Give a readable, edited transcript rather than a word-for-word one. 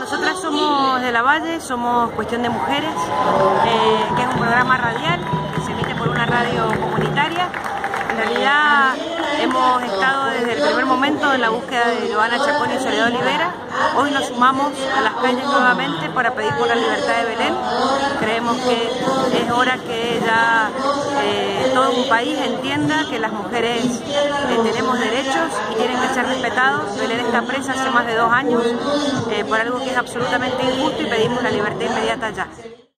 Nosotras somos de La Valle, somos Cuestión de Mujeres, que es un programa radial que se emite por una radio comunitaria. En realidad hemos estado desde el primer momento en la búsqueda de Joana Chacón y Soledad Olivera. Hoy nos sumamos a las calles nuevamente para pedir por la libertad de Belén. Creemos que es hora que ya todo un país entienda que las mujeres tenemos derechos y tienen que ser respetados. Belén está presa hace más de 2 años por algo que es absolutamente injusto y pedimos la libertad inmediata ya.